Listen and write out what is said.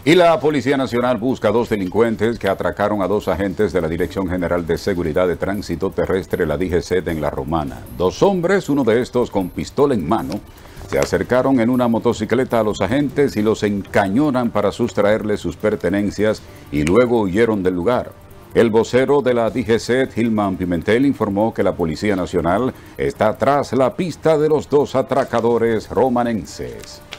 Y la Policía Nacional busca a dos delincuentes que atracaron a dos agentes de la Dirección General de Seguridad de Tránsito Terrestre, la DGCET, en La Romana. Dos hombres, uno de estos con pistola en mano, se acercaron en una motocicleta a los agentes y los encañonan para sustraerles sus pertenencias y luego huyeron del lugar. El vocero de la DGCET, Gilman Pimentel, informó que la Policía Nacional está tras la pista de los dos atracadores romanenses.